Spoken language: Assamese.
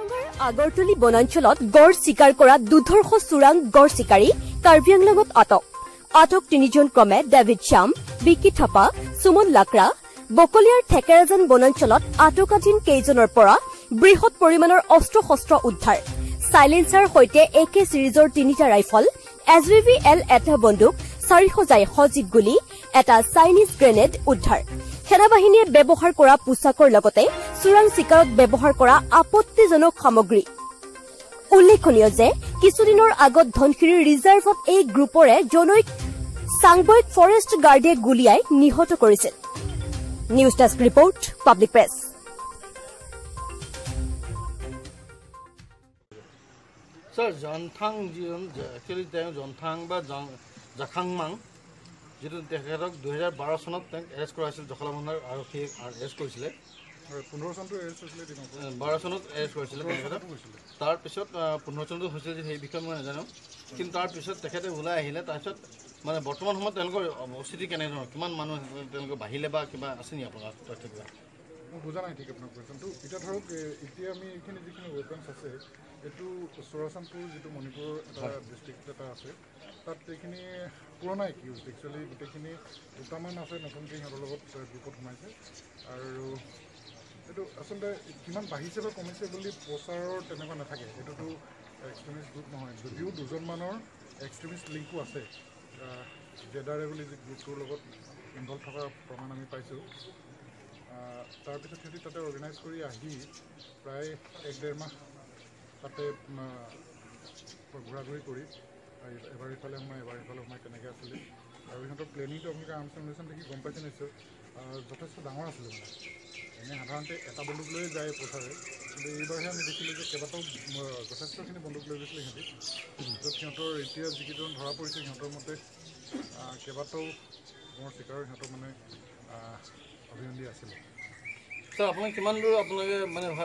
কাজিৰঙাৰ আগৰতলী বনাঞ্চলত গড় চিকাৰ কৰা দুধৰ্ষ চোৰাং গড় চিকাৰী কাৰ্বি আংলঙত আটক তিনিজন ক্ৰমে ডেভিড শ্যাম, বিকি থাপা, সুমন লাকৰা। বকলিয়াৰ থেকেৰাজান বনাঞ্চলত আটকাধীন কেইজনৰ পৰা বৃহৎ পৰিমাণৰ অস্ত্ৰ শস্ত্ৰ উদ্ধাৰ, সাইলেন্সাৰ সৈতে একে চিৰিজৰ 3টা ৰাইফল, SVVL এটা বন্দুক, 400 জাই সজীৱ গুলী, এটা চাইনিজ গ্ৰেনেড উদ্ধাৰ। সেনাবাহিনীয়ে ব্যৱহাৰ কৰা পোছাকৰ লগতে চোৰাং চিকাৰত ব্যৱহাৰ কৰা আপত্তিজনক সামগ্ৰী। উল্লেখনীয় যে কিছুদিনৰ আগত ধনশিৰি ৰিজাৰ্ভত এই গ্ৰুপৰে জনৈক চাংবৈক ফৰেষ্ট গাৰ্ডে গুলীয়াই নিহত কৰিছিল। News desk report, public press. Sir Jonthang actually Jonthang বা জাখাংমাং যেটো তেখেতক 2012 চনত এৰেষ্ট কৰা হৈছিল। জখলাবন্ধাৰ আৰক্ষীয়ে এৰেষ্ট কৰিছিলে। 15 চনটো এৰেষ্ট হৈছিলে, 12 চনত এৰেষ্ট কৰিছিলে তেখেতক। তাৰপিছত 15 চনটো হৈছিল যে সেই বিষয়ে মই নাজানো, কিন্তু তাৰপিছত তেখেতে ওলাই আহিলে। তাৰপিছত মানে বৰ্তমান সময়ত তেওঁলোকৰ অৱস্থিতি কেনেধৰণৰ, কিমান মানুহ তেওঁলোকে বাঢ়িলে বা কিবা আছে নেকি আপোনাৰ তথ্য কিবা? মই বুজা নাই ঠিক আপোনাৰ কুৱেশ্যনটো। এতিয়া ধৰক এতিয়া আমি এইখিনি যিখিনি ৱেপনছ আছে, এইটো চোৰাচামপুৰ যিটো মণিপুৰৰ এটা ডিষ্ট্ৰিক্ট এটা আছে, তাত এইখিনি পুৰণা একিউজ একচুৱেলি গোটেইখিনি দুটামান আছে নতুনকৈ সিহঁতৰ লগত গ্ৰুপত সোমাইছে। আৰু এইটো আচলতে কিমান বাঢ়িছে বা কমিছে বুলি প্ৰচাৰৰ তেনেকুৱা নাথাকে। এইটোতো এক্সট্ৰিমিষ্ট গ্ৰুপ নহয়, যদিও দুজনমানৰ এক্সট্ৰিমিষ্ট লিংকো আছে। জেডাৰে বুলি যি গ্ৰুপটোৰ লগত ইনভল্ভ থকা প্ৰমাণ আমি পাইছোঁ। তাৰপিছত সিহঁতি তাতে অৰ্গেনাইজ কৰি আহি প্ৰায় 1-1.5 মাহ তাতে ঘূৰা ঘূৰি কৰি এবাৰ ইফালে সোমাই এবাৰ ইফালে সোমাই তেনেকৈ আছিলে। আৰু সিহঁতৰ প্লেনিংটো আপোনালোকে আৰ্মছ এমিনেশ্যন দেখি গম পাইছে নিশ্চয়, যথেষ্ট ডাঙৰ আছিলে। মানে এনেই সাধাৰণতে এটা বন্দুক লৈয়ে যায় প্ৰচাৰে, কিন্তু এইবাৰহে আমি দেখিলোঁ যে কেইবাটাও যথেষ্টখিনি বন্দুক লৈ গৈছিলে সিহঁতি। য'ত সিহঁতৰ এতিয়া যিকেইজন ধৰা পৰিছে সিহঁতৰ মতে কেইবাটাও গড় চিকাৰৰ সিহঁতৰ মানে অভিসন্ধি আছিলে। স্যাৰ আপোনাক কিমান দূৰ আপোনালোকে মানে